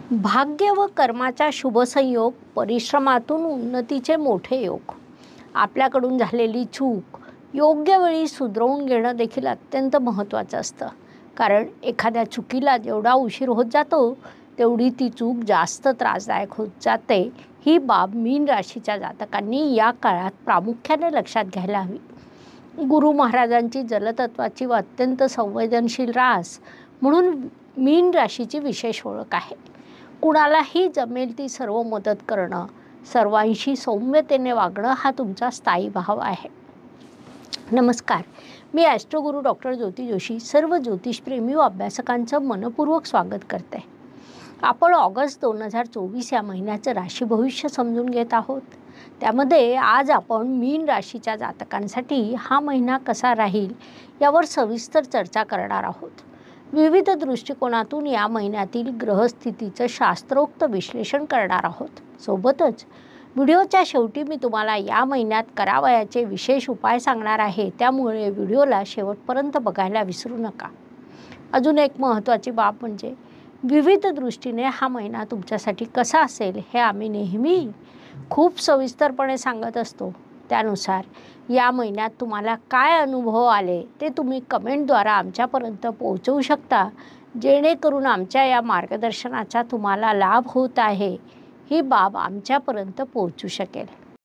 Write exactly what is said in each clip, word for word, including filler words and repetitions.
भाग्य व कर्माचा शुभसंयोग, परिश्रमातून उन्नतीचे मोठे योग. आपल्याकडून झालेली चूक योग्य वेळी सुधरवून घेणं देखील अत्यंत महत्त्वाचं असतं. कारण एखाद्या चुकीला जेवढा उशीर होत जातो तेवढी ती चूक जास्त त्रासदायक होत जाते. ही बाब मीन राशीच्या जातकांनी या काळात प्रामुख्याने लक्षात घ्यायला हवी. गुरु महाराजांची जलतत्वाची व अत्यंत संवेदनशील रास म्हणून मीन राशीची विशेष ओळख आहे. कुणालाही जमेल ती सर्व मदत करणं, सर्वांशी सौम्यतेने वागणं हा तुमचा स्थायी भाव आहे. नमस्कार, मी ॲस्ट्रोगुरू डॉक्टर ज्योती जोशी सर्व ज्योतिषप्रेमी व अभ्यासकांचं मनपूर्वक स्वागत करते. आपण ऑगस्ट दोन हजार चोवीस या महिन्याचं राशी भविष्य समजून घेत आहोत. त्यामध्ये आज आपण मीन राशीच्या जातकांसाठी हा महिना कसा राहील यावर सविस्तर चर्चा करणार आहोत. विविध दृष्टिकोनातून या महिन्यातील ग्रहस्थितीचं शास्त्रोक्त विश्लेषण करणार आहोत. सोबतच व्हिडिओच्या शेवटी मी तुम्हाला या महिन्यात करावयाचे विशेष उपाय सांगणार आहे. त्यामुळे व्हिडिओला शेवटपर्यंत बघायला विसरू नका. अजून एक महत्त्वाची बाब म्हणजे विविध दृष्टीने हा महिना तुमच्यासाठी कसा असेल हे आम्ही नेहमी खूप सविस्तरपणे सांगत असतो. त्यानुसार या महिन्यात तुम्हाला काय अनुभव आले ते तुम्ही कमेंटद्वारा आमच्यापर्यंत पोहोचवू शकता, जेणेकरून आमच्या या मार्गदर्शनाचा तुम्हाला लाभ होत आहे ही बाब आमच्यापर्यंत पोहोचू शकेल.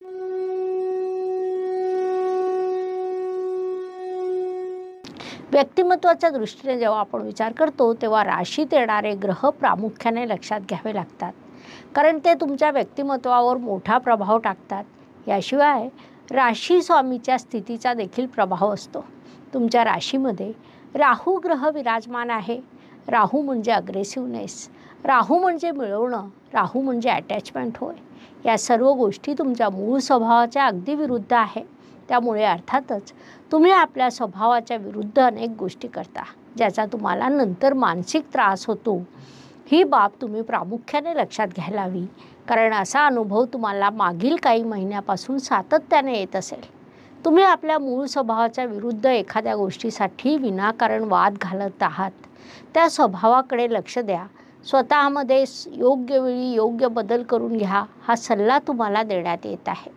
व्यक्तिमत्वाच्या दृष्टीने जेव्हा आपण विचार करतो तेव्हा राशीत येणारे ग्रह प्रामुख्याने लक्षात घ्यावे लागतात, कारण ते तुमच्या व्यक्तिमत्वावर मोठा प्रभाव टाकतात. याशिवाय राशी स्वामीच्या स्थितीचा देखील प्रभाव असतो. तुमच्या राशीमध्ये राहू ग्रह विराजमान आहे. राहू म्हणजे अग्रेसिव्हनेस, राहू म्हणजे मिळवणं, राहू म्हणजे अटॅचमेंट होय. या सर्व गोष्टी तुमच्या मूळ स्वभावाच्या अगदी विरुद्ध आहे. त्यामुळे अर्थातच तुम्ही आपल्या स्वभावाच्या विरुद्ध अनेक गोष्टी करता, ज्याचा तुम्हाला नंतर मानसिक त्रास होतो. ही बाब तुम्ही प्रामुख्याने लक्षात घ्यायला हवी, कारण असा अनुभव तुम्हाला मागील काही महिन्यापासून सातत्याने येत असेल. तुम्ही आपल्या मूळ स्वभावाच्या विरुद्ध एखाद्या गोष्टीसाठी विनाकारण वाद घालत आहात. त्या स्वभावाकडे लक्ष द्या. स्वतःमध्ये योग्य वेळी योग्य बदल करून घ्या हा सल्ला तुम्हाला देण्यात येत आहे.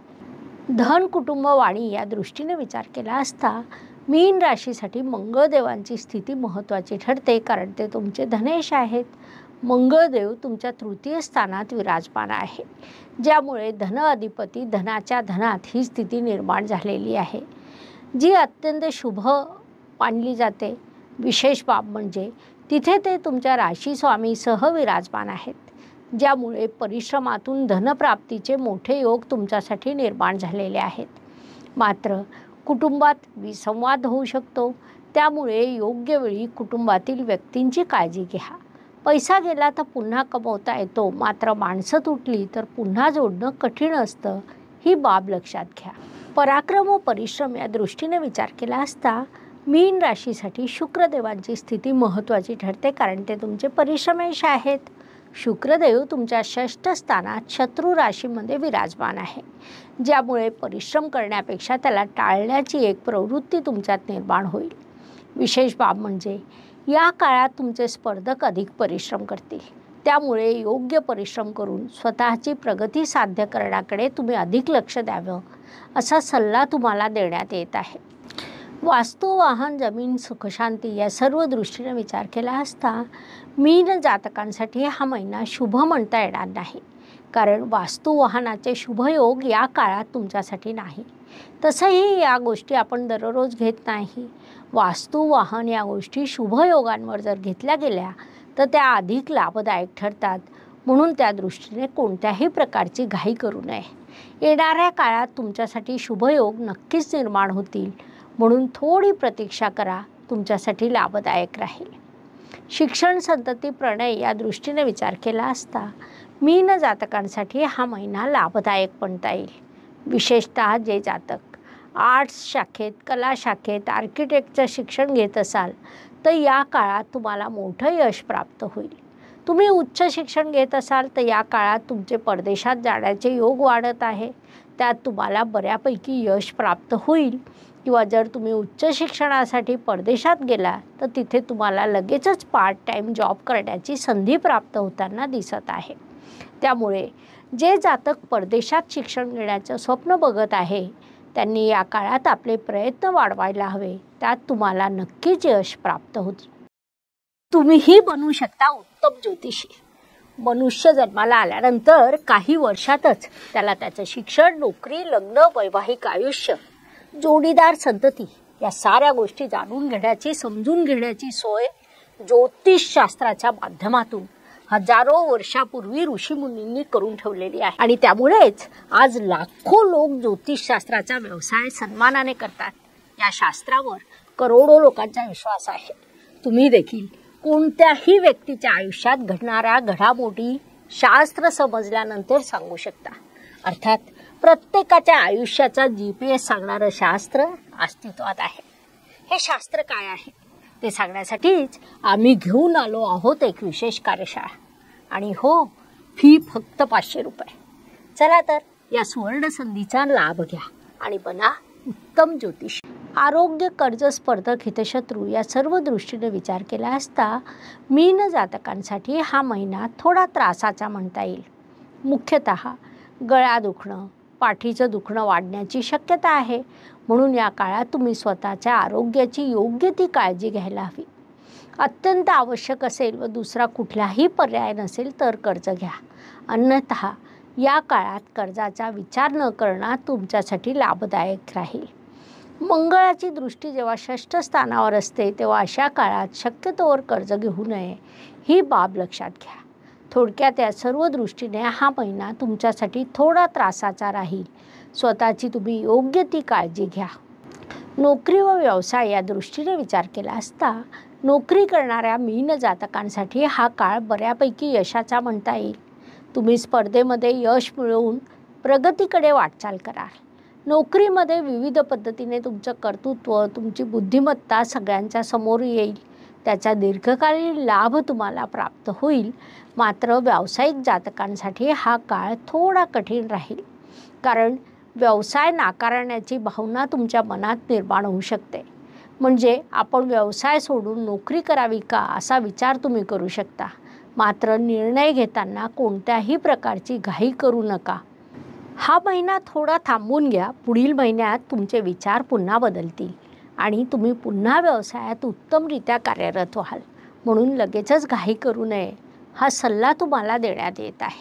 धन, कुटुंब, वाणी या दृष्टीने विचार केला असता मीन राशीसाठी मंगळदेवांची स्थिती महत्त्वाची ठरते, कारण ते तुमचे धनेश आहेत. मंगळदेव तुमच्या तृतीय स्थानात विराजमान आहे, ज्यामुळे धन अधिपती धनाच्या धनात ही स्थिती निर्माण झालेली आहे, जी अत्यंत शुभ मानली जाते. विशेष बाब म्हणजे तिथे ते तुमच्या राशी स्वामीसह विराजमान आहेत, ज्यामुळे परिश्रमातून धनप्राप्तीचे मोठे योग तुमच्यासाठी निर्माण झालेले आहेत. मात्र कुटुंबात विसंवाद होऊ शकतो, त्यामुळे योग्य वेळी कुटुंबातील व्यक्तींची काळजी घ्या. पैसा गेला तर पुन्हा कमवता येतो, मात्र माणसं तुटली तर पुन्हा जोडणं कठीण असतं. ही बाब लक्षात घ्या. पराक्रम व परिश्रम या दृष्टीने विचार केला असता मीन राशीसाठी शुक्रदेवांची स्थिती महत्त्वाची ठरते, कारण ते तुमचे परिश्रमेश आहेत. शुक्रदेव तुमच्या षष्ठ स्थानात शत्रू राशीमध्ये विराजमान आहे, ज्यामुळे परिश्रम करण्यापेक्षा त्याला टाळण्याची एक प्रवृत्ती तुमच्यात निर्माण होईल. विशेष बाब म्हणजे या काळात तुमचे स्पर्धक अधिक परिश्रम करतील, त्यामुळे योग्य परिश्रम करून स्वतःची प्रगती साध्य करण्याकडे तुम्ही अधिक लक्ष द्यावं असा सल्ला तुम्हाला देण्यात येत आहे. वास्तू, वाहन, जमीन, सुखशांती या सर्व दृष्टीने विचार केला असता मीन जातकांसाठी हा महिना शुभ म्हणता येणार नाही, कारण वास्तू वाहनाचे शुभयोग या काळात तुमच्यासाठी नाही. तसंही या गोष्टी आपण दररोज घेत नाही. वास्तू, वाहन या गोष्टी शुभयोगांवर जर घेतल्या गेल्या तर त्या अधिक लाभदायक ठरतात. म्हणून त्या दृष्टीने कोणत्याही प्रकारची घाई करू नये. येणाऱ्या काळात तुमच्यासाठी शुभयोग नक्कीच निर्माण होतील, म्हणून थोडी प्रतीक्षा करा, तुमच्यासाठी लाभदायक राहील. शिक्षण, संतती, प्रणय या दृष्टीने विचार केला असता मीन जातकांसाठी हा महिना लाभदायक म्हणता येईल. विशेषतः जे जातक आर्ट्स शाखेत, कला शाखेत, आर्किटेक्टचं शिक्षण घेत असाल तर या काळात तुम्हाला मोठं यश प्राप्त होईल. तुम्ही उच्च शिक्षण घेत असाल तर या काळात तुमचे परदेशात जाण्याचे योग वाढत आहे, त्यात तुम्हाला बऱ्यापैकी यश प्राप्त होईल. किंवा जर तुम्ही उच्च शिक्षणासाठी परदेशात गेला तर तिथे तुम्हाला लगेचच पार्ट टाईम जॉब करण्याची संधी प्राप्त होताना दिसत आहे. त्यामुळे जे जातक परदेशात शिक्षण घेण्याचं स्वप्न बघत आहे त्यांनी या काळात आपले प्रयत्न वाढवायला हवे. त्यात तुम्हाला नक्कीच यश प्राप्त होईल. तुम्हीही बनू शकता उत्तम ज्योतिषी. मनुष्य जन्माला आल्यानंतर काही वर्षातच त्याला त्याचं शिक्षण, नोकरी, लग्न, वैवाहिक आयुष्य, जोडीदार, संतती या साऱ्या गोष्टी जाणून घेण्याची, समजून घेण्याची सोय ज्योतिषशास्त्राच्या माध्यमातून हजारो वर्षापूर्वी ऋषीमुनींनी करून ठेवलेली आहे. आणि त्यामुळेच आज लाखो लोक ज्योतिषशास्त्राचा व्यवसाय सन्मानाने करतात. या शास्त्रावर करोडो लोकांचा विश्वास आहे. तुम्ही देखील कोणत्याही व्यक्तीच्या आयुष्यात घडणाऱ्या घडामोडी शास्त्र समजल्यानंतर सांगू शकता. अर्थात प्रत्येकाच्या आयुष्याचा जी पी एस सांगणारं शास्त्र अस्तित्वात आहे. हे शास्त्र काय आहे ते सांगण्यासाठीच आम्ही घेऊन आलो आहोत एक विशेष कार्यशाळा. आणि हो, फी फक्त पाचशे रुपये. चला तर या सुवर्ण संधीचा लाभ घ्या आणि बना उत्तम ज्योतिष. आरोग्य, कर्ज, स्पर्धक, हितशत्रू या सर्व दृष्टीने विचार केला असता मीन जातकांसाठी हा महिना थोडा त्रासाचा म्हणता येईल. मुख्यतः गळा दुखणं, पाठीचं दुखणं वाढण्याची शक्यता आहे. म्हणून या काळात तुम्ही स्वतःच्या आरोग्याची योग्य ती काळजी घ्यायला हवी. अत्यंत आवश्यक असेल व दुसरा कुठलाही पर्याय नसेल तर कर्ज घ्या. अन्यथा या काळात कर्जाचा विचार न करणं तुमच्यासाठी लाभदायक राहील. मंगळाची दृष्टी जेव्हा षष्ठ स्थानावर असते तेव्हा अशा काळात शक्यतोवर कर्ज घेऊ नये ही बाब लक्षात घ्या. थोडक्यात या सर्व दृष्टीने हा महिना तुमच्यासाठी थोडा त्रासाचा राहील. स्वतःची तुम्ही योग्य ती काळजी घ्या. नोकरी व व्यवसाय या दृष्टीने विचार केला असता नोकरी करणाऱ्या मीन जातकांसाठी हा काळ बऱ्यापैकी यशाचा म्हणता येईल. तुम्ही स्पर्धेमध्ये यश मिळवून प्रगतीकडे वाटचाल कराल. नोकरीमध्ये विविध पद्धतीने तुमचं कर्तृत्व, तुमची बुद्धिमत्ता सगळ्यांच्या समोर येईल. त्याचा दीर्घकालीन लाभ तुम्हाला प्राप्त होईल. मात्र व्यावसायिक जातकांसाठी हा काळ थोडा कठीण राहील. कारण व्यवसाय नाकारण्याची भावना तुमच्या मनात निर्माण होऊ शकते. म्हणजे आपण व्यवसाय सोडून नोकरी करावी का असा विचार तुम्ही करू शकता. मात्र निर्णय घेताना कोणत्याही प्रकारची घाई करू नका. हा महिना थोडा थांबून घ्या. पुढील महिन्यात तुमचे विचार पुन्हा बदलतील आणि तुम्ही पुन्हा व्यवसायात उत्तमरित्या कार्यरत व्हाल. म्हणून लगेचच घाई करू नये हा सल्ला तुम्हाला देण्यात येत आहे.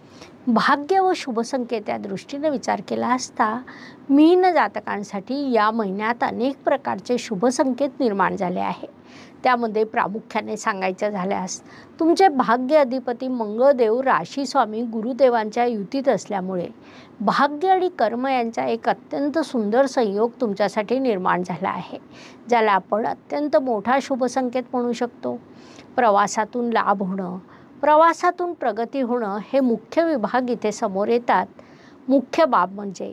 भाग्य व शुभसंकेत या दृष्टीने विचार केला असता मीन जातकांसाठी या महिन्यात अनेक प्रकारचे शुभसंकेत निर्माण झाले आहे. त्यामध्ये प्रामुख्याने सांगायचं झाल्यास तुमचे भाग्य अधिपती मंगळदेव राशीस्वामी गुरुदेवांच्या युतीत असल्यामुळे भाग्य आणि कर्म यांचा एक अत्यंत सुंदर संयोग तुमच्यासाठी निर्माण झाला आहे, ज्याला आपण अत्यंत मोठा शुभसंकेत म्हणू शकतो. प्रवासातून लाभ होणं, प्रवासातून प्रगती होणं हे मुख्य विभाग इथे समोर येतात. मुख्य बाब म्हणजे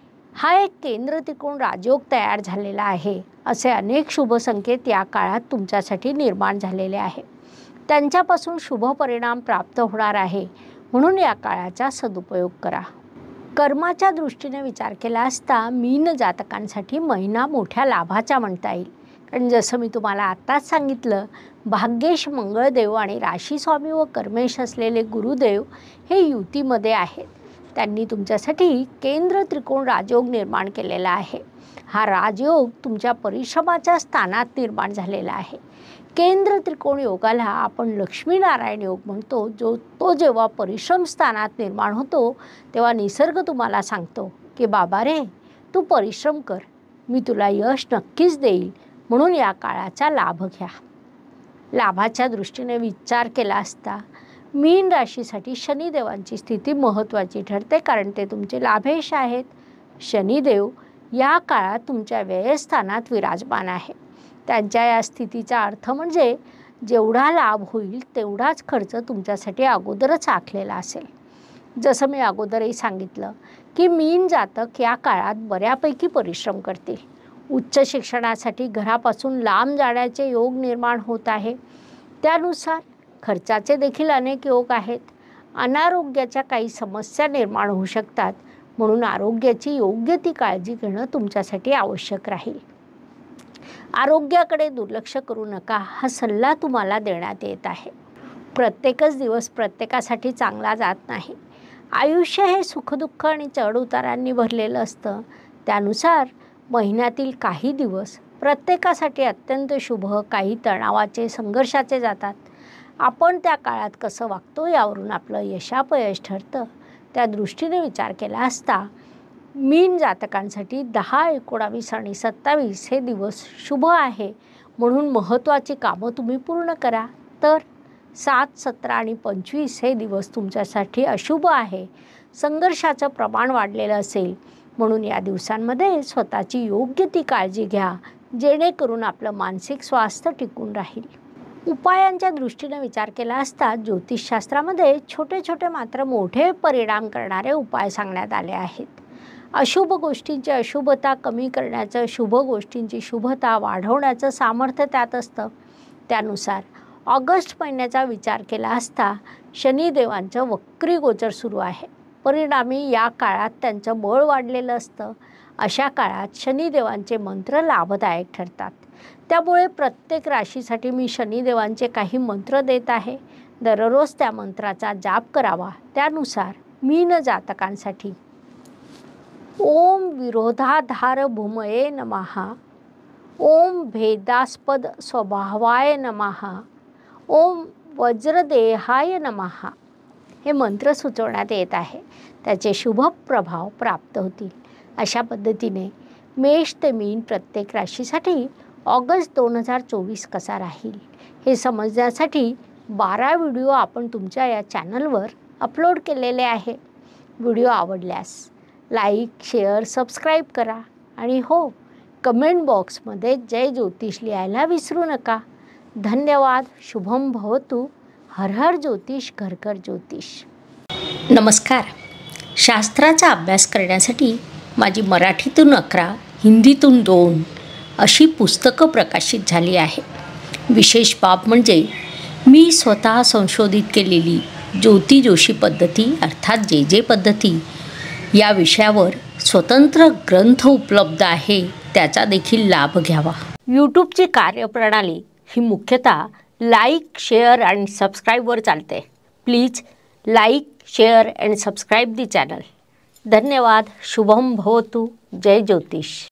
हा एक केंद्र त्रिकोण राजयोग तयार झालेला आहे. असे अनेक शुभ संकेत या काळात तुमच्यासाठी निर्माण झालेले आहे. त्यांच्यापासून शुभ परिणाम प्राप्त होणार आहे. म्हणून या काळाचा सदुपयोग करा. कर्माच्या दृष्टीने विचार केला असता मीन जातकांसाठी महिना मोठ्या लाभाचा म्हणता येईल. कारण जसं मी तुम्हाला आत्ताच सांगितलं, भाग्येश मंगळदेव आणि राशीस्वामी व कर्मेश असलेले गुरुदेव हे युतीमध्ये आहेत. त्यांनी तुमच्यासाठी केंद्र त्रिकोण राजयोग निर्माण केलेला आहे. हा राजयोग तुमच्या परिश्रमाच्या स्थानात निर्माण झालेला आहे. केंद्र त्रिकोण योगाला आपण लक्ष्मीनारायण योग म्हणतो. जो तो जेव्हा परिश्रम स्थानात निर्माण होतो तेव्हा निसर्ग तुम्हाला सांगतो की बाबा रे, तू परिश्रम कर, मी तुला यश नक्कीच देईल. म्हणून या काळाचा लाभ घ्या. लाभाच्या दृष्टीने विचार केला असता मीन राशीसाठी शनिदेवांची स्थिती महत्त्वाची ठरते. कारण ते तुमचे लाभेश आहेत. शनिदेव या काळात तुमच्या व्ययस्थानात विराजमान आहे. त्यांच्या या स्थितीचा अर्थ म्हणजे जेवढा लाभ होईल तेवढाच खर्च तुमच्यासाठी अगोदरच आखलेला असेल. जसं मी अगोदरही सांगितलं की मीन जातक या काळात बऱ्यापैकी परिश्रम करतील. उच्च शिक्षणासाठी घरापासून लांब जाण्याचे योग निर्माण होत आहे. त्यानुसार खर्चाचे देखील अनेक योग आहेत. अनारोग्याच्या काही समस्या निर्माण होऊ शकतात. म्हणून आरोग्याची योग्य ती काळजी घेणं तुमच्यासाठी आवश्यक राहील. आरोग्याकडे दुर्लक्ष करू नका हा सल्ला तुम्हाला देण्यात येत आहे. प्रत्येकच दिवस प्रत्येकासाठी चांगला जात नाही. आयुष्य हे सुखदुःख आणि चढउतारांनी भरलेलं असतं. त्यानुसार महिन्यातील काही दिवस प्रत्येकासाठी अत्यंत शुभ, काही तणावाचे, संघर्षाचे जातात. आपण त्या काळात कसं वागतो यावरून आपलं यशापयश ठरतं. त्या दृष्टीने विचार केला असता मीन जातकांसाठी दहा, एकोणावीस आणि सत्तावीस हे दिवस शुभ आहे, म्हणून महत्त्वाची कामं तुम्ही पूर्ण करा. तर सात, सतरा आणि पंचवीस हे दिवस तुमच्यासाठी अशुभ आहे. संघर्षाचं प्रमाण वाढलेलं असेल, म्हणून या दिवसांमध्ये स्वतःची योग्य ती काळजी घ्या, जेणेकरून आपलं मानसिक स्वास्थ्य टिकून राहील. उपायांच्या दृष्टीने विचार केला असता ज्योतिषशास्त्रामध्ये छोटे छोटे मात्र मोठे परिणाम करणारे उपाय सांगण्यात आले आहेत. अशुभ गोष्टींची अशुभता कमी करण्याचं, शुभ गोष्टींची शुभता वाढवण्याचं सामर्थ्य त्यात असतं. त्यानुसार ऑगस्ट महिन्याचा विचार केला असता शनिदेवांचं वक्री गोचर सुरू आहे. परिणामी या काळात त्यांचं बळ वाढलेलं असतं. अशा काळात शनिदेवांचे मंत्र लाभदायक ठरतात. त्यामुळे प्रत्येक राशीसाठी मी शनिदेवांचे काही मंत्र देत आहे. दररोज त्या मंत्राचा जाप करावा. त्यानुसार मीन जातकांसाठी ओम विरोधाधार भूमये नमः, ओम भेदास्पद स्वभावाय नमः, ओम वज्रदेहाय नमः हे मंत्र सुचवण्यात येत आहे. त्याचे शुभ प्रभाव प्राप्त होतील. अशा पद्धतीने मेष ते मीन प्रत्येक राशीसाठी ऑगस्ट दोन हजार चोवीस कसा राहील हे समजण्यासाठी बारा व्हिडिओ आपण तुमच्या या चॅनलवर अपलोड केलेले आहे. व्हिडिओ आवडल्यास लाईक, शेअर, सबस्क्राईब करा आणि हो, कमेंट बॉक्समध्ये जय ज्योतिष लिहायला विसरू नका. धन्यवाद. शुभम भवतु. हर हर ज्योतिष, घर घर ज्योतिष. नमस्कार. शास्त्राचा अभ्यास करण्यासाठी माझी मराठीतून अकरा, हिंदीतून दोन अशी पुस्तकं प्रकाशित झाली आहे. विशेष बाब म्हणजे मी स्वतः संशोधित केलेली ज्योती जोशी पद्धती अर्थात जे जे पद्धती या विषयावर स्वतंत्र ग्रंथ उपलब्ध आहे. त्याचा देखील लाभ घ्यावा. यूट्यूबची कार्यप्रणाली ही मुख्यतः लाईक, शेअर आणि सबस्क्राईबवर चालते. Please like, share and subscribe the channel. धन्यवाद. शुभम भवतु. जय ज्योतिष.